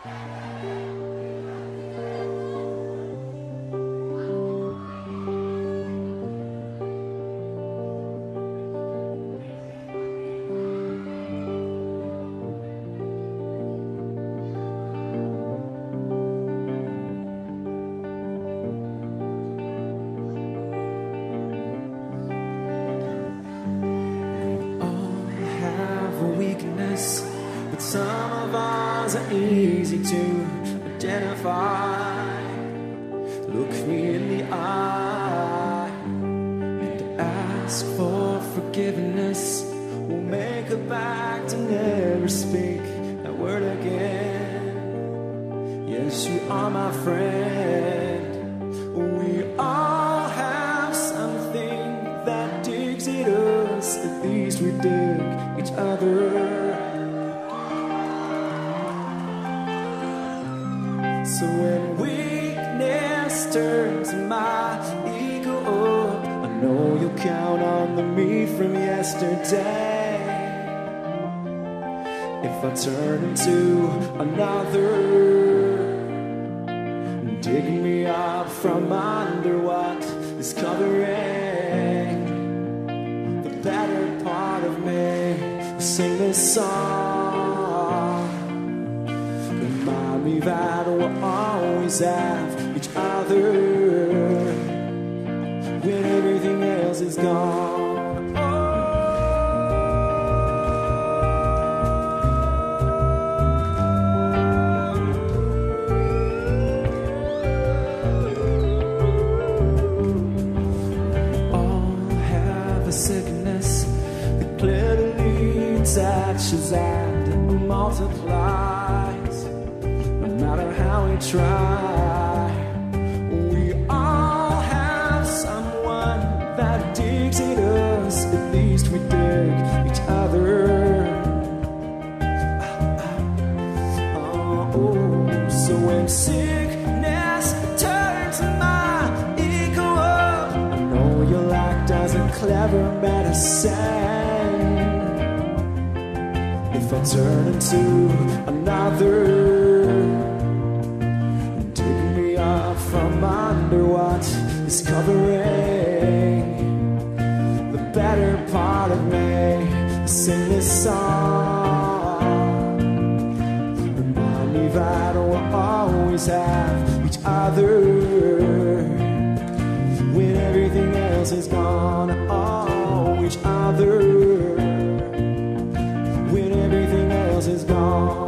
But some of ours are easy to identify. Look me in the eye and ask for forgiveness. We'll make a pact to never speak that word again. Yes, you are my friend. We all have something that digs at us. At least we dig each other. So when weakness turns my ego up, I know you'll count on the me from yesterday. If I turn into another, digging me up from under what is covering the better part of me, sing this song. Remind me that we'll always have each other when everything else is gone. Ashes and multiplies. No matter how we try, we all have someone that digs at us. At least we dig each other. So when sickness turns my ego up, I know you'll act as a clever medicine. If I turn into another, dig me up from under what is covering the better part of me. Sing this song. Remind me that we'll always have each other when everything else is gone. Oh, each other. Everything else is gone.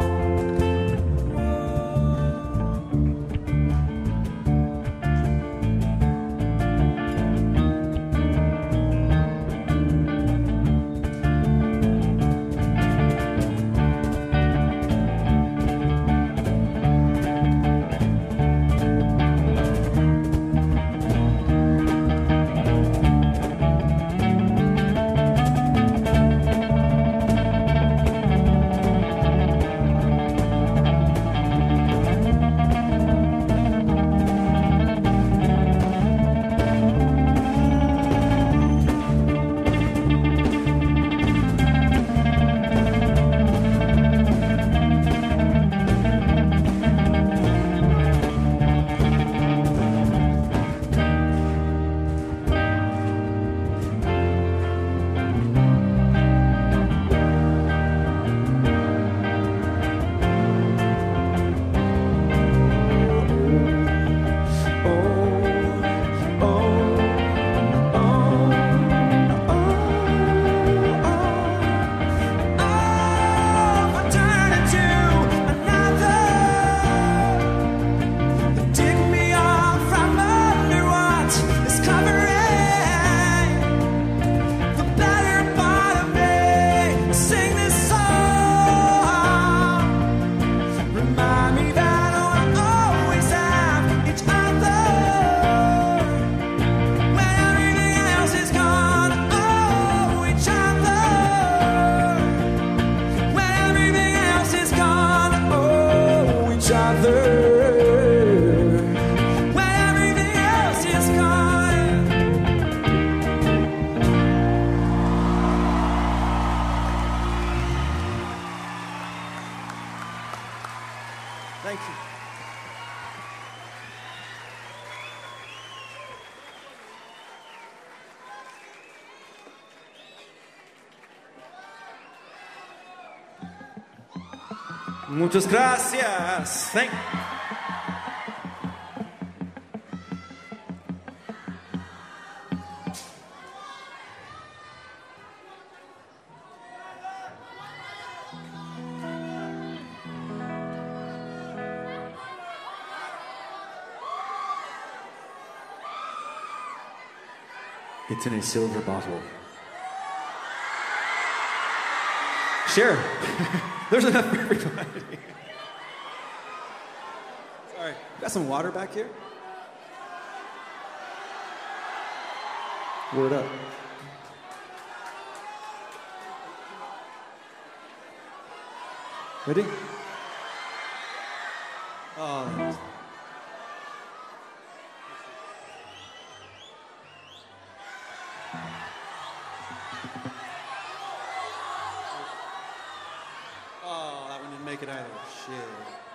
Thank you. Muchas gracias. Thank you. It's in a silver bottle. Sure. There's enough for everybody. Sorry. Got some water back here? Word up. Ready? Oh. Oh, that one didn't make it either. Shit.